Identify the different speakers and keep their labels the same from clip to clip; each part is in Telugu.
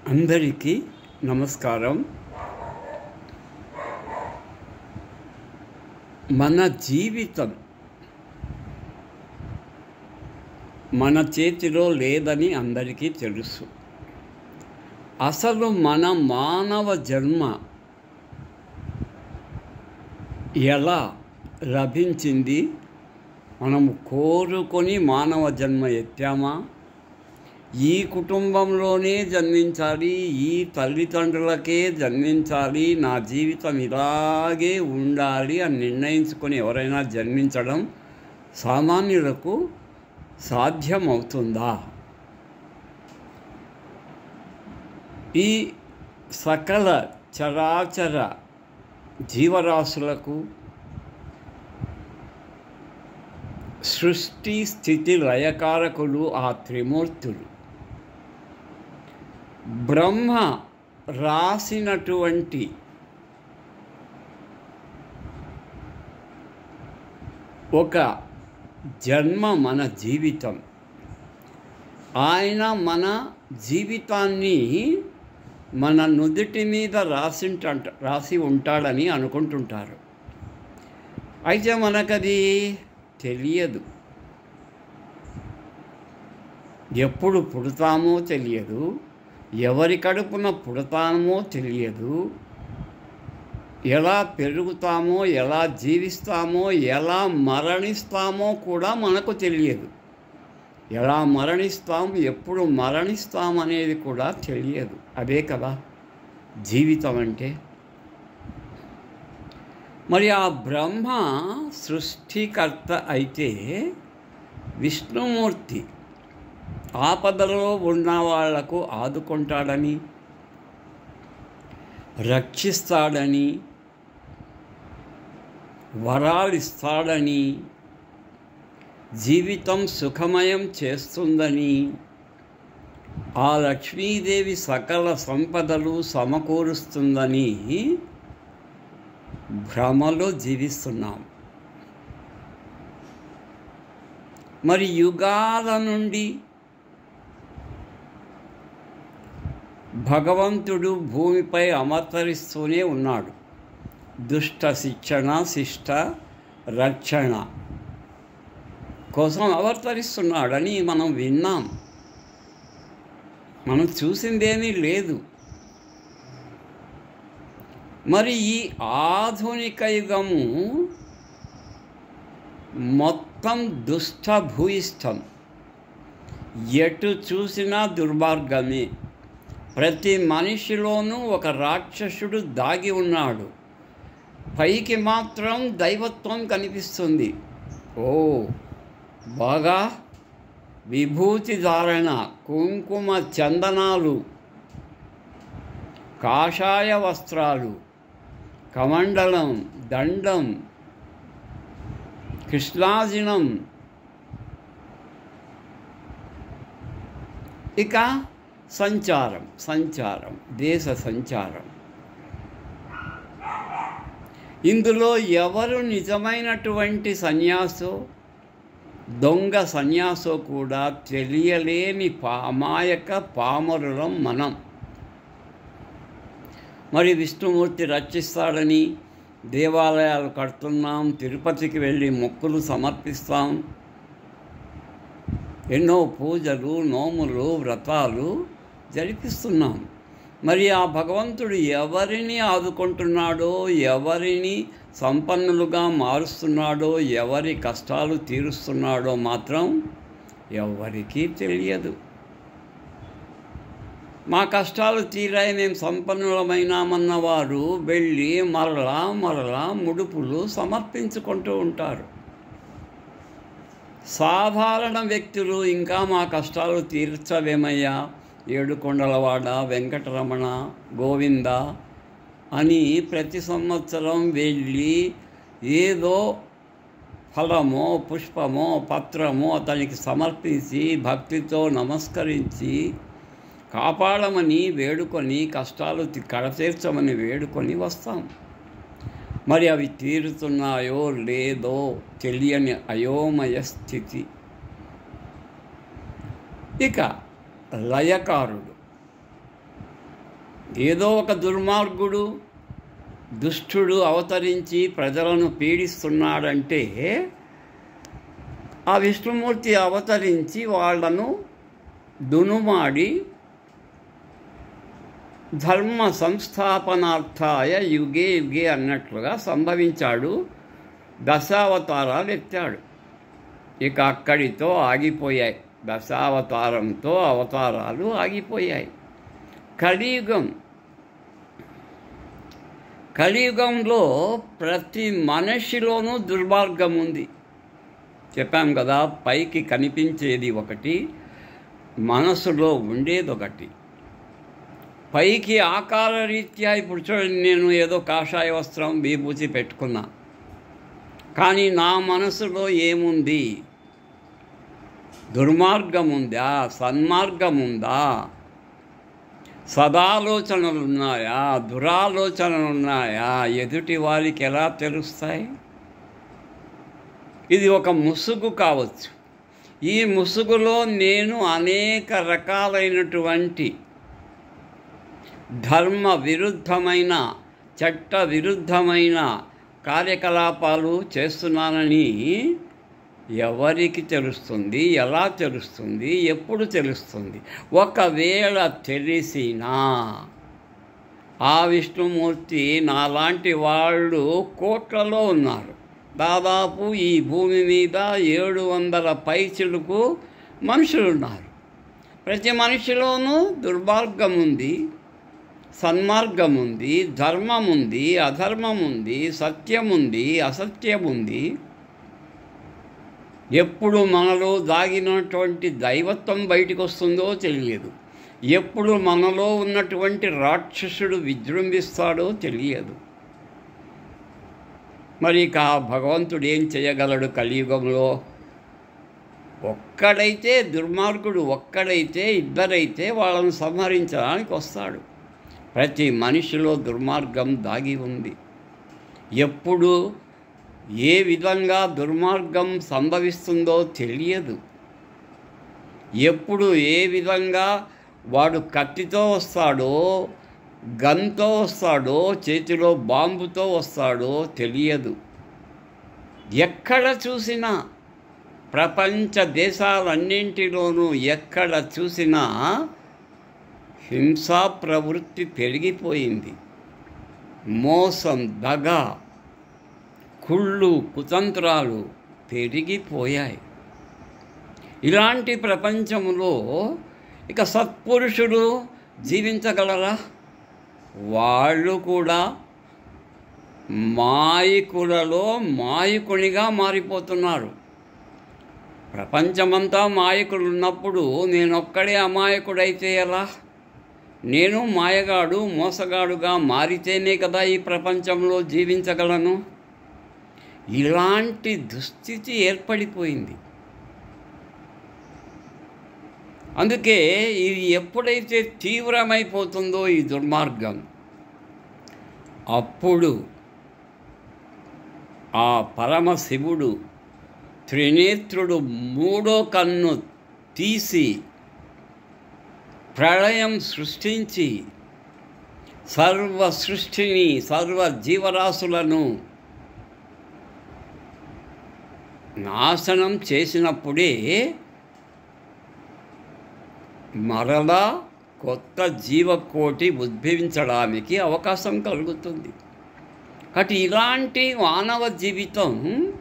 Speaker 1: అందరికీ నమస్కారం. మన జీవితం మన చేతిలో లేదని అందరికీ తెలుసు. అసలు మన మానవ జన్మ ఎలా లభించింది? మనము కోరుకొని మానవ జన్మ ఎత్తామా? ఈ కుటుంబంలోనే జన్మించాలి, ఈ తల్లిదండ్రులకే జన్మించాలి, నా జీవితం ఇలాగే ఉండాలి అని నిర్ణయించుకొని ఎవరైనా జన్మించడం సామాన్యులకు సాధ్యమవుతుందా? ఈ సకల చరాచర జీవరాశులకు సృష్టి స్థితి లయకారకులు ఆ త్రిమూర్తులు. బ్రహ్మ రాసినటువంటి ఒక జన్మ మన జీవితం. ఆయన మన జీవితాన్ని మన నుదుటి మీద రాసి ఉంటాడని అనుకుంటుంటారు. అయితే మనకది తెలియదు. ఎప్పుడు పుడతామో తెలియదు, ఎవరి కడుపున పుడతామో తెలియదు, ఎలా పెరుగుతామో, ఎలా జీవిస్తామో, ఎలా మరణిస్తామో కూడా మనకు తెలియదు. ఎలా మరణిస్తాం, ఎప్పుడు మరణిస్తాం అనేది కూడా తెలియదు. అదే కదా జీవితం అంటే. మరి ఆ బ్రహ్మ సృష్టికర్త అయితే విష్ణుమూర్తి ఆపదలో ఉన్న వాళ్లకు ఆదుకుంటాడని, రక్షిస్తాడని, వరాలిస్తాడని, జీవితం సుఖమయం చేస్తుందని, ఆ లక్ష్మీదేవి సకల సంపదలు సమకూరుస్తుందని భ్రమలో జీవిస్తున్నాం. మరి యుగాల నుండి భగవంతుడు భూమిపై అవతరిస్తూనే ఉన్నాడు. దుష్ట శిక్షణ, శిష్ట రక్షణ కోసం అవతరిస్తున్నాడని మనం విన్నాం. మనం చూసిందేమీ లేదు. మరి ఈ ఆధునిక యుగము మొత్తం దుష్ట భూయిష్టం. ఎటు చూసినా దుర్మార్గమే. ప్రతి మనిషిలోనూ ఒక రాక్షసుడు దాగి ఉన్నాడు. పైకి మాత్రం దైవత్వం కనిపిస్తుంది. బాగా విభూతి ధారణ, కుంకుమ చందనాలు, కాషాయ వస్త్రాలు, కమండలం, దండం, కృష్ణాజినం, ఇక సంచారం, దేశ సంచారం. ఇందులో ఎవరు నిజమైనటువంటి సన్యాసో, దొంగ సన్యాసో కూడా తెలియలేని అమాయక పామరులం మనం. మరి విష్ణుమూర్తి రక్షిస్తాడని దేవాలయాలు కడుతున్నాం, తిరుపతికి వెళ్ళి మొక్కులు సమర్పిస్తాం, ఎన్నో పూజలు, నోములు, వ్రతాలు జరిపిస్తున్నాం. మరి ఆ భగవంతుడు ఎవరిని ఆదుకుంటున్నాడో, ఎవరిని సంపన్నులుగా మారుస్తున్నాడో, ఎవరి కష్టాలు తీరుస్తున్నాడో మాత్రం ఎవరికీ తెలియదు. మా కష్టాలు తీరాయి, మేము సంపన్నులమైనామన్న వారు వెళ్ళి మరలా ముడుపులు సమర్పించుకుంటూ ఉంటారు. సాధారణ వ్యక్తులు ఇంకా మా కష్టాలు తీర్చవేమయ్యా, ఏడుకొండలవాడ, వెంకటరమణ, గోవింద అని ప్రతి సంవత్సరం వెళ్ళి ఏదో ఫలమో, పుష్పమో, పత్రమో అతనికి సమర్పించి భక్తితో నమస్కరించి కాపాడమని వేడుకొని, కష్టాలు కడతీర్చమని వేడుకొని వస్తాం. మరి అవి తీరుతున్నాయో లేదో తెలియని అయోమయ స్థితి. ఇక లయకారుడు ఏదో ఒక దుర్మార్గుడు దుష్టుడు అవతరించి ప్రజలను పీడిస్తున్నాడంటే ఆ విష్ణుమూర్తి అవతరించి వాళ్ళను దునుమాడి ధర్మ సంస్థాపనార్థాయ యుగే యుగే అన్నట్లుగా సంభవించాడు. దశావతారాలు ఎత్తాడు. ఇక అక్కడితో ఆగిపోయాయి. దశావతారంతో అవతారాలు ఆగిపోయాయి. కలియుగంలో ప్రతి మనిషిలోనూ దుర్మార్గం ఉంది. చెప్పాం కదా, పైకి కనిపించేది ఒకటి, మనసులో ఉండేది ఒకటి. పైకి ఆకార రీత్యా ఇప్పుడు చూడండి, నేను ఏదో కాషాయ వస్త్రం విభూతి పెట్టుకున్నా, కానీ నా మనసులో ఏముంది? దుర్మార్గం ఉందా? సన్మార్గం ఉందా? సదాలోచనలు ఉన్నాయా? దురాలోచనలు ఉన్నాయా? ఎదుటి వారికి ఎలా తెలుస్తాయి? ఇది ఒక ముసుగు కావచ్చు. ఈ ముసుగులో నేను అనేక రకాలైనటువంటి ధర్మ విరుద్ధమైన, చట్ట విరుద్ధమైన కార్యకలాపాలు చేస్తున్నానని ఎవరికి తెలుస్తుంది? ఎలా తెలుస్తుంది? ఎప్పుడు తెలుస్తుంది? ఒకవేళ తెలిసినా ఆ విష్ణుమూర్తి నాలాంటి వాళ్ళు కోట్లలో ఉన్నారు. దాదాపు ఈ భూమి మీద 700 పైచిలకు మనుషులున్నారు. ప్రతి మనిషిలోనూ దుర్మార్గం ఉంది, సన్మార్గం ఉంది, ధర్మం ఉంది, అధర్మం ఉంది, సత్యం ఉంది, అసత్యం ఉంది. ఎప్పుడు మనలో దాగినటువంటి దైవత్వం బయటికి వస్తుందో తెలియదు. ఎప్పుడు మనలో ఉన్నటువంటి రాక్షసుడు విజృంభిస్తాడో తెలియదు. మరి ఇక భగవంతుడు ఏం చేయగలడు కలియుగంలో? ఒక్కడైతే దుర్మార్గుడు, ఒక్కడైతే ఇద్దరైతే వాళ్ళను సంహరించడానికి వస్తాడు. ప్రతి మనిషిలో దుర్మార్గం దాగి ఉంది. ఎప్పుడు ఏ విధంగా దుర్మార్గం సంభవిస్తుందో తెలియదు. ఎప్పుడు ఏ విధంగా వాడు కత్తితో వస్తాడో, గన్తో వస్తాడో, చేతిలో బాంబుతో వస్తాడో తెలియదు. ఎక్కడ చూసినా, ప్రపంచ దేశాలన్నింటిలోనూ ఎక్కడ చూసినా హింసా ప్రవృత్తి పెరిగిపోయింది. మోసం, దగ, కుళ్ళు, కుతంత్రాలు పెరిగిపోయాయి. ఇలాంటి ప్రపంచంలో ఇక సత్పురుషుడు జీవించగలరా? వాళ్ళు కూడా మాయకులలో మాయకునిగా మారిపోతున్నారు. ప్రపంచమంతా మాయకులు ఉన్నప్పుడు నేనొక్కడే అమాయకుడైతే ఎలా? నేను మాయగాడు, మోసగాడుగా మారితేనే కదా ఈ ప్రపంచంలో జీవించగలను. ఇలాంటి దుస్థితి ఏర్పడిపోయింది. అందుకే ఇది ఎప్పుడైతే తీవ్రమైపోతుందో ఈ దుర్మార్గం, అప్పుడు ఆ పరమశివుడు త్రినేత్రుడు మూడో కన్ను తీసి ప్రళయం సృష్టించి సర్వ సృష్టిని, సర్వ జీవరాశులను నాశనం చేసినప్పుడే మరలా కొత్త జీవకోటి ఉద్భవించడానికి అవకాశం కలుగుతుంది. కాబట్టి ఇలాంటి మానవ జీవితం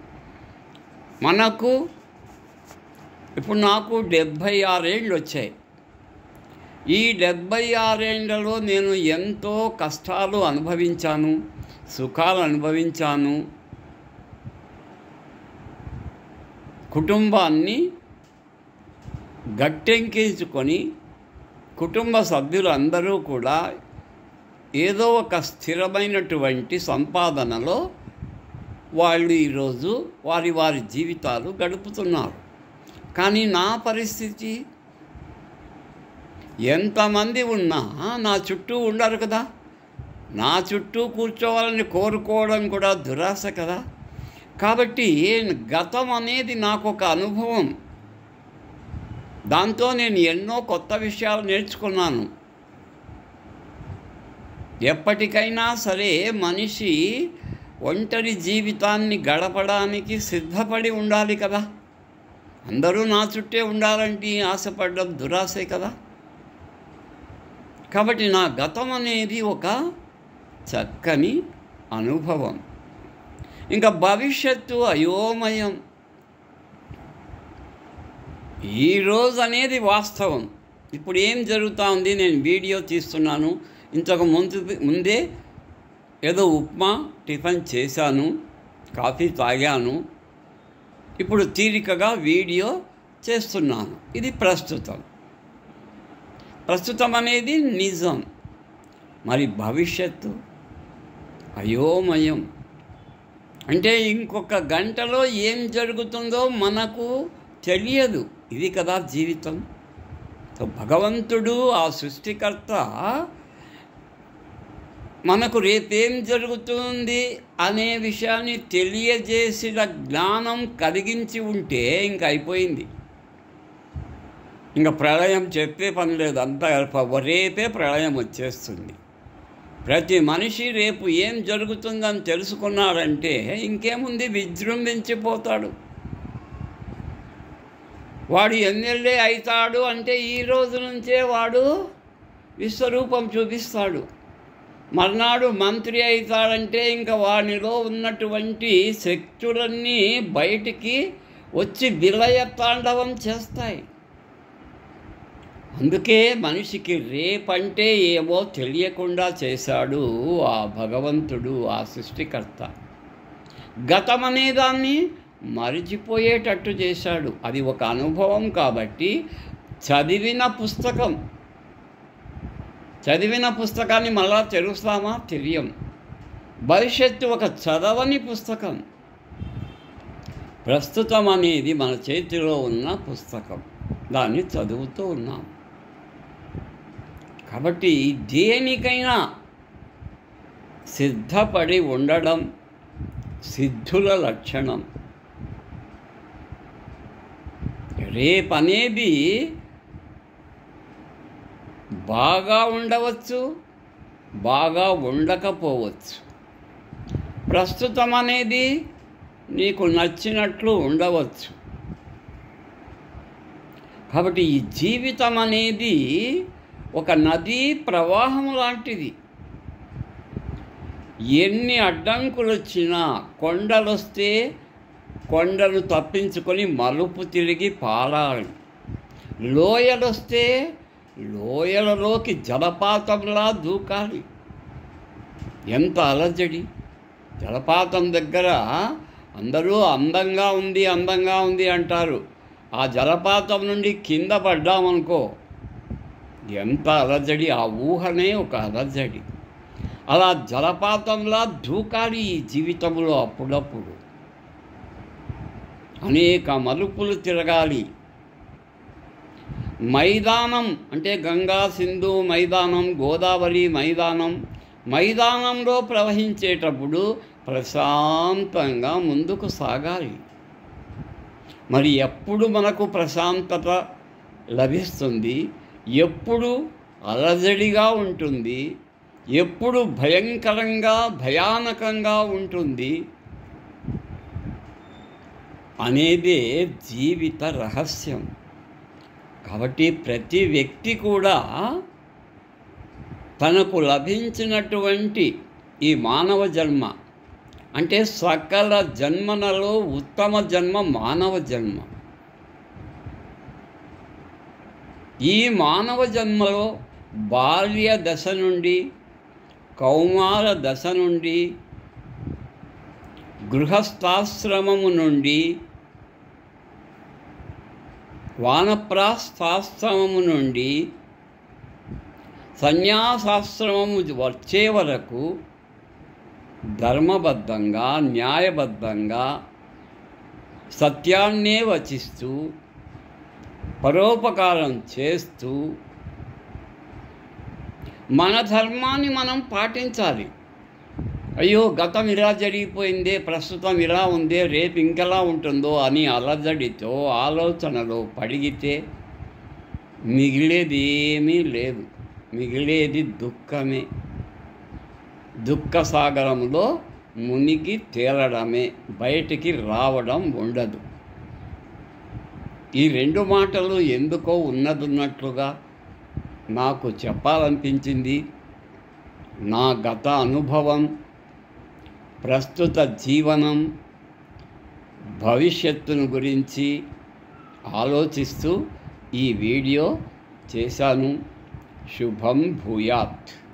Speaker 1: మనకు ఇప్పుడు నాకు 76 ఏళ్ళు వచ్చాయి. ఈ 76 ఏళ్లలో నేను ఎంతో కష్టాలు అనుభవించాను, సుఖాలు అనుభవించాను. కుటుంబాన్ని గట్టెంకించుకొని కుటుంబ సభ్యులందరూ కూడా ఏదో ఒక స్థిరమైనటువంటి సంపాదనలో వాళ్ళు ఈరోజు వారి వారి జీవితాలు గడుపుతున్నారు. కానీ నా పరిస్థితి, ఎంతమంది ఉన్నా నా చుట్టూ ఉండరు కదా. నా చుట్టూ కూర్చోవాలని కోరుకోవడం కూడా దురాశ కదా. కాబట్టి గతం అనేది నాకు ఒక అనుభవం. దాంతో నేను ఎన్నో కొత్త విషయాలు నేర్చుకున్నాను. ఎప్పటికైనా సరే మనిషి ఒంటరి జీవితాన్ని గడపడానికి సిద్ధపడి ఉండాలి కదా. అందరూ నా చుట్టే ఉండాలంటే ఆశపడడం దురాశే కదా. కాబట్టి నా గతం అనేది ఒక చక్కని అనుభవం. ఇంకా భవిష్యత్తు అయోమయం. ఈరోజు అనేది వాస్తవం. ఇప్పుడు ఏం జరుగుతూ ఉంది, నేను వీడియో తీస్తున్నాను. ఇంతకు ముందే ఏదో ఉప్మా టిఫిన్ చేశాను, కాఫీ తాగాను, ఇప్పుడు తీరికగా వీడియో చేస్తున్నాను. ఇది ప్రస్తుతం అనేది నిజం. మరి భవిష్యత్తు అయోమయం. అంటే ఇంకొక గంటలో ఏం జరుగుతుందో మనకు తెలియదు. ఇది కదా జీవితం. భగవంతుడు, ఆ సృష్టికర్త మనకు రేపేం జరుగుతుంది అనే విషయాన్ని తెలియజేసిన జ్ఞానం కలిగించి ఉంటే ఇంక అయిపోయింది. ఇంకా ప్రళయం చెప్పే పని లేదు. అంతా రేపే ప్రళయం వచ్చేస్తుంది. ప్రతి మనిషి రేపు ఏం జరుగుతుందని తెలుసుకున్నాడంటే ఇంకేముంది, విజృంభించిపోతాడు. వాడు ఎమ్మెల్యే అవుతాడు అంటే ఈ రోజు నుంచే వాడు విశ్వరూపం చూపిస్తాడు. మర్నాడు మంత్రి అవుతాడంటే ఇంకా వానిలో ఉన్నటువంటి శక్తులన్నీ బయటికి వచ్చి విలయ తాండవం చేస్తాయి. అందుకే మనిషికి రేపంటే ఏమో తెలియకుండా చేశాడు ఆ భగవంతుడు, ఆ సృష్టికర్త. గతం అనే దాన్ని మరిచిపోయేటట్టు చేశాడు. అది ఒక అనుభవం కాబట్టి చదివిన పుస్తకాన్ని మళ్ళా తెరుస్తామా? తెలియం. భవిష్యత్తు ఒక చదవని పుస్తకం. ప్రస్తుతం అనేది మన చేతిలో ఉన్న పుస్తకం, దాన్ని చదువుతూ ఉన్నాం. కాబట్టి దేనికైనా సిద్ధపడి ఉండడం సిద్ధుల లక్షణం. రేపనేది బాగా ఉండవచ్చు, బాగా ఉండకపోవచ్చు. ప్రస్తుతం అనేది నీకు నచ్చినట్లు ఉండవచ్చు. కాబట్టి ఈ జీవితం అనేది ఒక నదీ ప్రవాహం లాంటిది. ఎన్ని అడ్డంకులు వచ్చినా, కొండలొస్తే కొండలు తప్పించుకొని మలుపు తిరిగి పారాలి. లోయలొస్తే లోయలలోకి జలపాతంలా దూకాలి. ఎంత అలజడి! జలపాతం దగ్గర అందరూ అందంగా ఉంది అంటారు. ఆ జలపాతం నుండి కింద పడ్డామనుకో ఎంత అలజడి! ఆ ఊహనే ఒక అలజడి. అలా జలపాతంలా దూకాలి ఈ జీవితంలో. అప్పుడప్పుడు అనేక మలుపులు తిరగాలి. మైదానం అంటే గంగా, సింధు మైదానం, గోదావరి మైదానంలో ప్రవహించేటప్పుడు ప్రశాంతంగా ముందుకు సాగాలి. మరి ఎప్పుడు మనకు ప్రశాంతత లభిస్తుంది? ఎప్పుడు అలజడిగా ఉంటుంది? ఎప్పుడు భయానకంగా ఉంటుంది అనేదే జీవిత రహస్యం. కాబట్టి ప్రతి వ్యక్తి కూడా తనకు లభించినటువంటి ఈ మానవ జన్మ అంటే సకల జన్మలలో ఉత్తమ జన్మ మానవ జన్మ. ఈ మానవ జన్మలో బాల్య దశ నుండి, కౌమార దశ నుండి, గృహస్థాశ్రమము నుండి, వానప్రస్థాశ్రమము నుండి సన్యాసాశ్రమము వచ్చే వరకు ధర్మబద్ధంగా, న్యాయబద్ధంగా, సత్యాన్నే వచిస్తూ, పరోపకారం చేస్తూ మన ధర్మాన్ని మనం పాటించాలి. అయ్యో గతం ఇలా జరిగిపోయిందే, ప్రస్తుతం ఇలా ఉందే, రేపు ఇంకెలా ఉంటుందో అని అలజడితో ఆలోచనలో పడిగితే మిగిలేది ఏమీ లేదు. మిగిలేది దుఃఖమే. దుఃఖసాగరంలో మునిగి తేలడమే, బయటికి రావడం ఉండదు. ఈ 2 మాటలు ఎందుకో ఉన్నట్లుగా నాకు చెప్పాలనిపించింది. నా గత అనుభవం, ప్రస్తుత జీవనం, భవిష్యత్తును గురించి ఆలోచిస్తూ ఈ వీడియో చేశాను. శుభం భూయాత్.